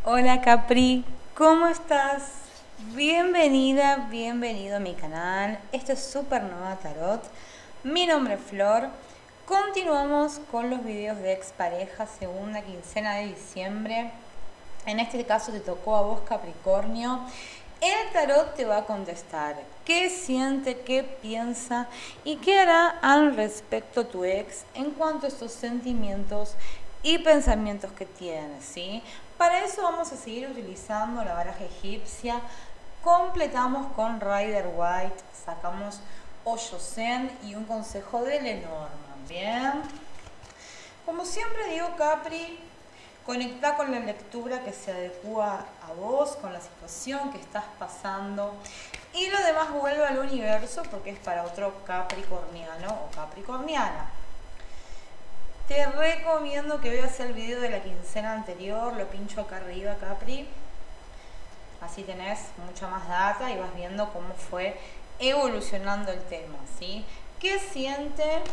Hola Capri, ¿cómo estás? Bienvenida, bienvenido a mi canal. Esto es Supernova Tarot. Mi nombre es Flor. Continuamos con los videos de expareja, segunda quincena de diciembre. En este caso te tocó a vos, Capricornio. El tarot te va a contestar qué siente, qué piensa y qué hará al respecto tu ex en cuanto a estos sentimientos y pensamientos que tiene, ¿sí? Para eso vamos a seguir utilizando la baraja egipcia. Completamos con Rider White, sacamos Hoyo Zen y un consejo de Lenormand. Bien. Como siempre digo, Capri, conecta con la lectura que se adecua a vos, con la situación que estás pasando. Y lo demás vuelve al universo porque es para otro capricorniano o capricorniana. Te recomiendo que veas el video de la quincena anterior, lo pincho acá arriba, Capri. Así tenés mucha más data y vas viendo cómo fue evolucionando el tema, ¿sí? ¿Qué siente?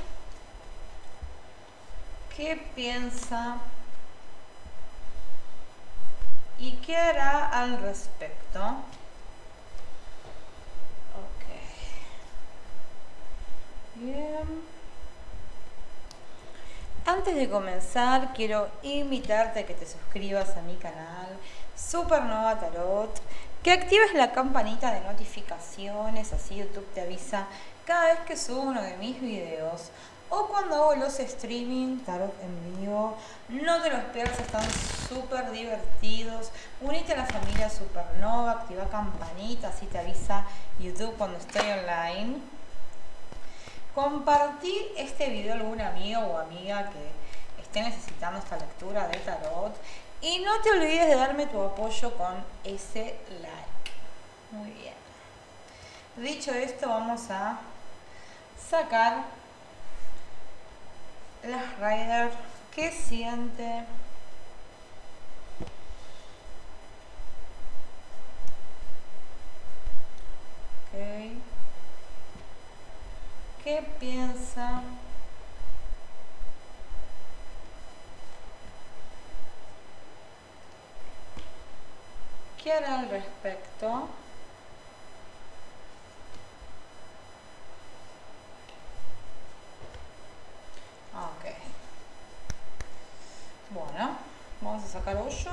¿Qué piensa? ¿Y qué hará al respecto? Ok. Bien. Antes de comenzar, quiero invitarte a que te suscribas a mi canal Supernova Tarot, que actives la campanita de notificaciones, así YouTube te avisa cada vez que subo uno de mis videos o cuando hago los streaming tarot en vivo. No te los pierdas, están súper divertidos. Unite a la familia Supernova, activa campanita, así te avisa YouTube cuando estoy online. Compartir este video a algún amigo o amiga que esté necesitando esta lectura de tarot. Y no te olvides de darme tu apoyo con ese like. Muy bien. Dicho esto, vamos a sacar las Rider. ¿Qué siente? Ok. ¿Qué piensa? ¿Qué hará al respecto? Ok. Bueno, vamos a sacar hoyo.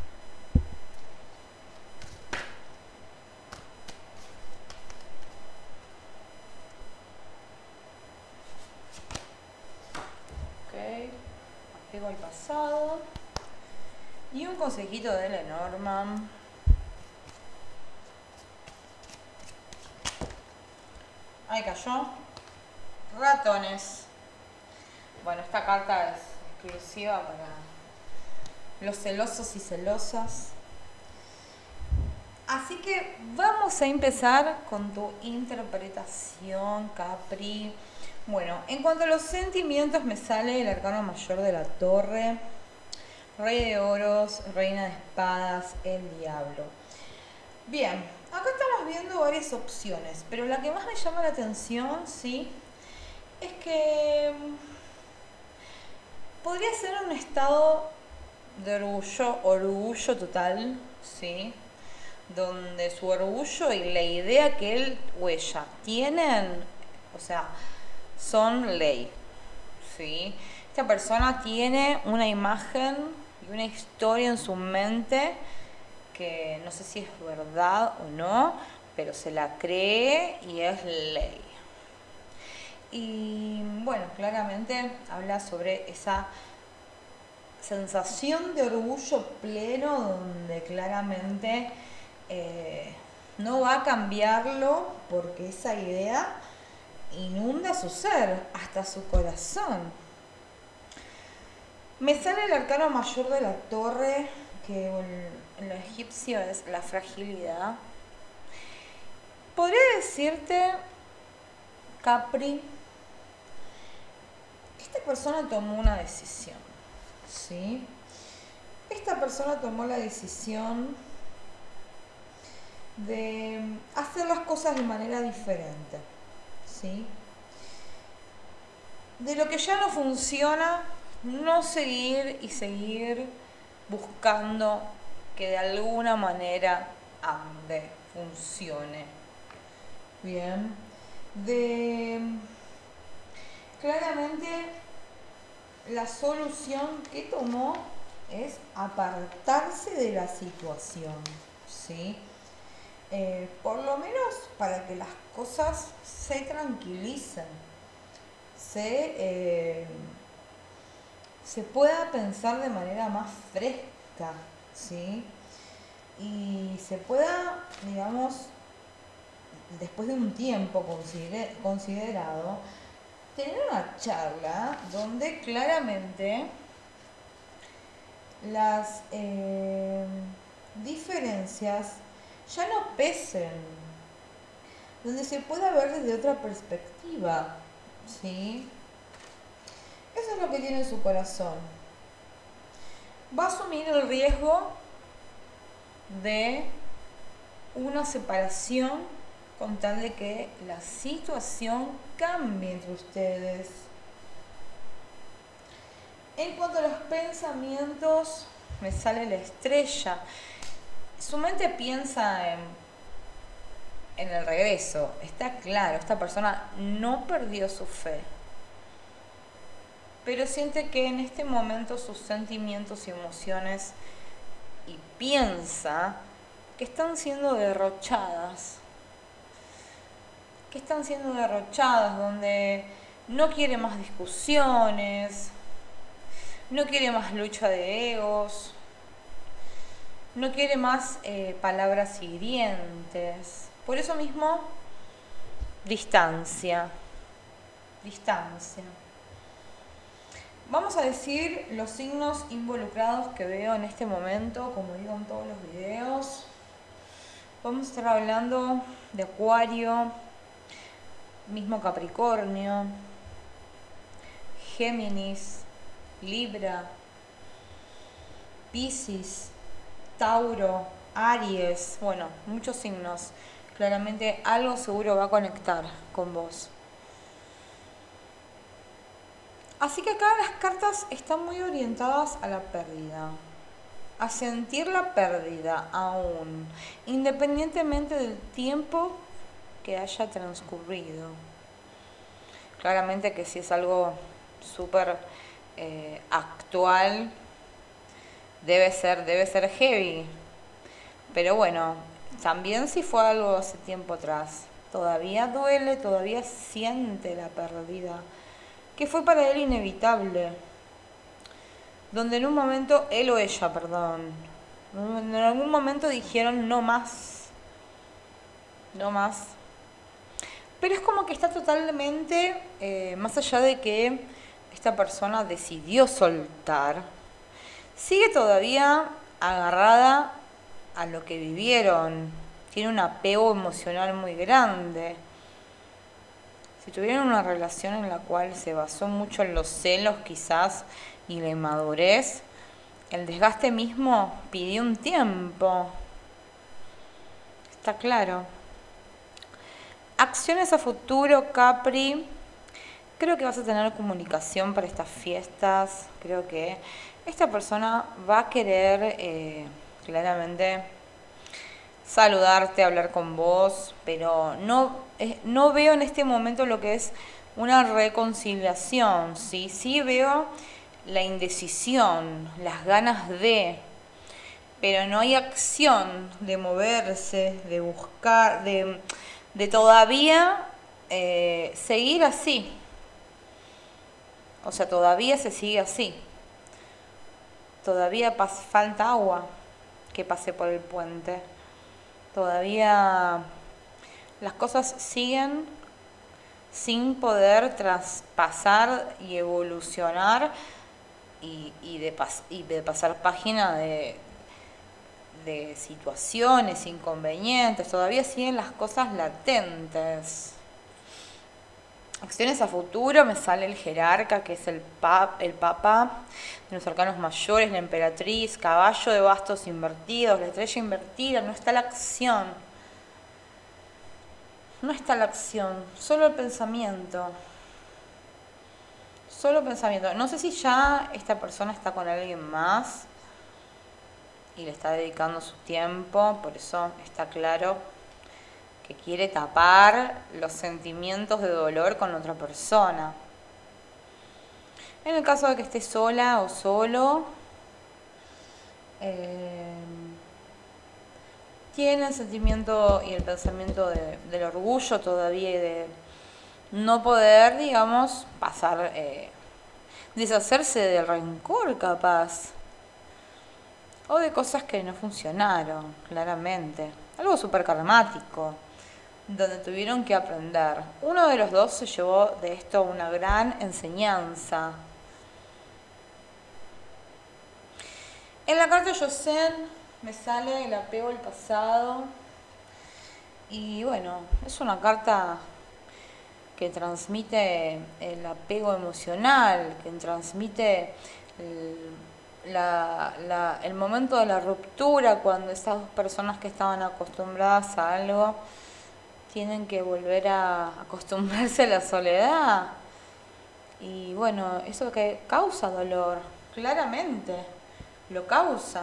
Ok. Apego al pasado. Y un consejito de Lenormand. Ahí cayó. Ratones. Bueno, esta carta es exclusiva para los celosos y celosas. Así que vamos a empezar con tu interpretación, Capri. Bueno, en cuanto a los sentimientos, me sale el arcano mayor de la torre, rey de oros, reina de espadas, el diablo. Bien, acá estamos viendo varias opciones, pero la que más me llama la atención, sí, es que podría ser un estado de orgullo total, sí, donde su orgullo y la idea que él o ella tienen, o sea, son ley, sí. Esta persona tiene una imagen y una historia en su mente que no sé si es verdad o no, pero se la cree y es ley. Y bueno, claramente habla sobre esa sensación de orgullo pleno donde claramente no va a cambiarlo porque esa idea inunda su ser, hasta su corazón. Me sale el arcano mayor de la torre, que en lo egipcio es la fragilidad. Podría decirte, Capri, esta persona tomó una decisión, ¿sí? Esta persona tomó la decisión de hacer las cosas de manera diferente, ¿sí? De lo que ya no funciona, no seguir y seguir buscando que de alguna manera ande, funcione. Bien. Claramente la solución que tomó es apartarse de la situación, ¿sí? Por lo menos para que las cosas se tranquilicen, se pueda pensar de manera más fresca, ¿sí? Y se pueda, digamos, después de un tiempo considerado, tener una charla donde claramente las diferencias ya no pesen, donde se pueda ver desde otra perspectiva, ¿sí? Eso es lo que tiene en su corazón. Va a asumir el riesgo de una separación con tal de que la situación cambie entre ustedes. En cuanto a los pensamientos, me sale la estrella. Su mente piensa en el regreso. Está claro, esta persona no perdió su fe, pero siente que en este momento sus sentimientos y emociones, y piensa que están siendo derrochadas. Donde no quiere más discusiones, no quiere más lucha de egos, no quiere más palabras hirientes. Por eso mismo, distancia. Vamos a decir los signos involucrados que veo en este momento, como digo en todos los videos. Vamos a estar hablando de Acuario, mismo Capricornio, Géminis, Libra, Piscis, Tauro, Aries, bueno, muchos signos. Claramente algo seguro va a conectar con vos. Así que acá las cartas están muy orientadas a la pérdida, a sentir la pérdida aún, independientemente del tiempo que haya transcurrido. Claramente que si es algo súper actual, debe ser heavy. Pero bueno, también si fue algo hace tiempo atrás, todavía duele, todavía siente la pérdida, que fue para él inevitable. Donde en un momento, él o ella, perdón, en algún momento dijeron no más. Pero es como que está totalmente, más allá de que esta persona decidió soltar, sigue todavía agarrada a lo que vivieron. Tiene un apego emocional muy grande. Si tuvieron una relación en la cual se basó mucho en los celos quizás y la inmadurez, el desgaste mismo pidió un tiempo. Está claro. Acciones a futuro, Capri. Creo que vas a tener comunicación para estas fiestas. Creo que esta persona va a querer claramente saludarte, hablar con vos, pero no veo en este momento lo que es una reconciliación, ¿sí? Sí veo la indecisión, las ganas pero no hay acción de moverse, de buscar, de todavía seguir así. O sea, todavía se sigue así. Todavía falta agua que pase por el puente. Todavía las cosas siguen sin poder traspasar y evolucionar y de pasar página de situaciones, inconvenientes. Todavía siguen las cosas latentes. Acciones a futuro, me sale el jerarca, que es el papa de los arcanos mayores, la emperatriz, caballo de bastos invertidos, la estrella invertida. No está la acción. Solo el pensamiento. No sé si ya esta persona está con alguien más y le está dedicando su tiempo, por eso está claro que quiere tapar los sentimientos de dolor con otra persona. En el caso de que esté sola o solo, tiene el sentimiento y el pensamiento del orgullo todavía y de no poder, digamos, pasar, deshacerse del rencor capaz, o de cosas que no funcionaron, claramente. Algo súper karmático, donde tuvieron que aprender. Uno de los dos se llevó de esto una gran enseñanza. En la carta Yosen me sale el apego al pasado. Y bueno, es una carta que transmite el apego emocional, que transmite el momento de la ruptura, cuando esas dos personas que estaban acostumbradas a algo tienen que volver a acostumbrarse a la soledad. Y bueno, eso que causa dolor, claramente, lo causa.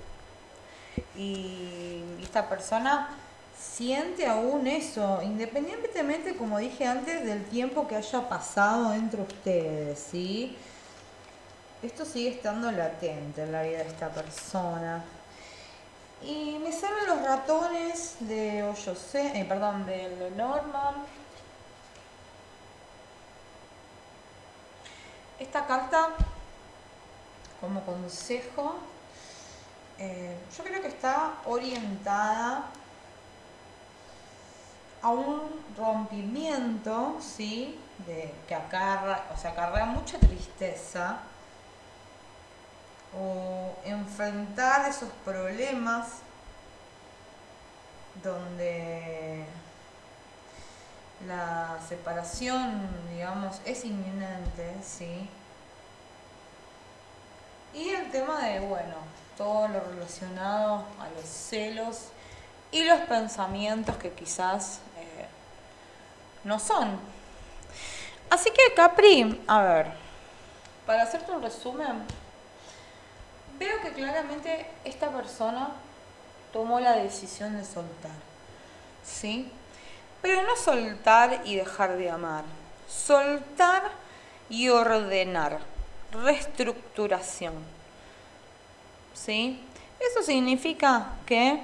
Y esta persona siente aún eso, independientemente, como dije antes, del tiempo que haya pasado entre ustedes, ¿sí? Esto sigue estando latente en la vida de esta persona. Y me salen los ratones de de Lenormand. Esta carta, como consejo, yo creo que está orientada a un rompimiento, ¿sí? Que acarrea mucha tristeza, o enfrentar esos problemas donde la separación, digamos, es inminente, ¿sí? Y el tema de, bueno, todo lo relacionado a los celos y los pensamientos que quizás no son. Así que, Capri, a ver, para hacerte un resumen, veo que claramente esta persona tomó la decisión de soltar, ¿sí? Pero no soltar y dejar de amar, soltar y ordenar, reestructuración, ¿sí? Eso significa que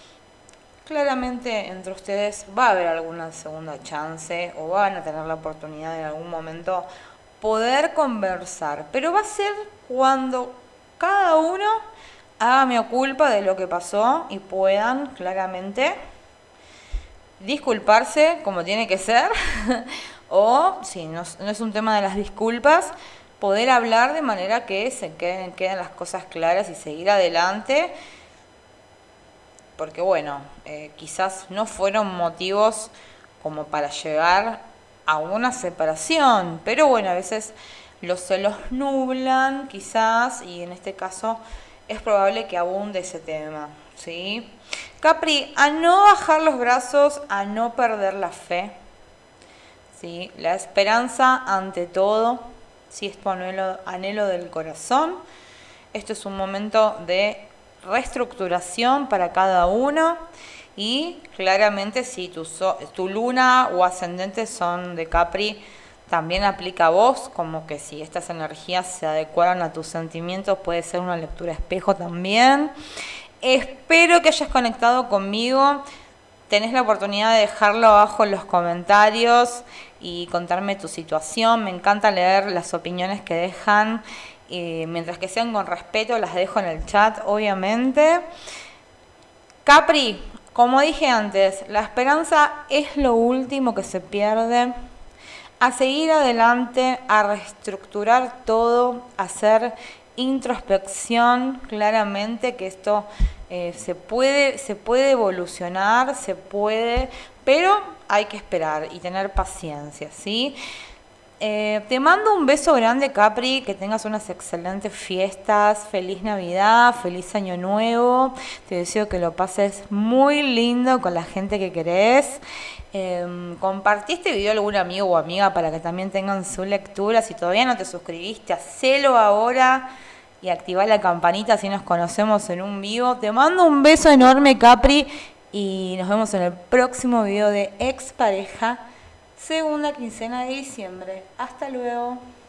claramente entre ustedes va a haber alguna segunda chance o van a tener la oportunidad en algún momento poder conversar, pero va a ser cuando cada uno haga mea culpa de lo que pasó y puedan claramente disculparse como tiene que ser o, si no es un tema de las disculpas, poder hablar de manera que se queden las cosas claras y seguir adelante, porque bueno, quizás no fueron motivos como para llegar a una separación, pero bueno, a veces los celos nublan quizás, y en este caso es probable que abunde ese tema, ¿sí? Capri, a no bajar los brazos, a no perder la fe, ¿sí? La esperanza ante todo, si es tu anhelo del corazón. Esto es un momento de reestructuración para cada uno y claramente si tu luna o ascendente son de Capri, también aplica a vos, como que si estas energías se adecuaran a tus sentimientos, puede ser una lectura espejo también. Espero que hayas conectado conmigo. Tenés la oportunidad de dejarlo abajo en los comentarios y contarme tu situación. Me encanta leer las opiniones que dejan. Mientras que sean con respeto, las dejo en el chat, obviamente. Capri, como dije antes, la esperanza es lo último que se pierde. A seguir adelante, a reestructurar todo, a hacer introspección, claramente que esto se puede evolucionar, pero hay que esperar y tener paciencia, ¿sí? Te mando un beso grande, Capri, que tengas unas excelentes fiestas, feliz Navidad, feliz Año Nuevo, te deseo que lo pases muy lindo con la gente que querés. Compartí este video a algún amigo o amiga para que también tengan su lectura. Si todavía no te suscribiste, hacelo ahora. y activa la campanita si nos conocemos en un vivo. Te mando un beso enorme, Capri, y nos vemos en el próximo video de Expareja, segunda quincena de diciembre. Hasta luego.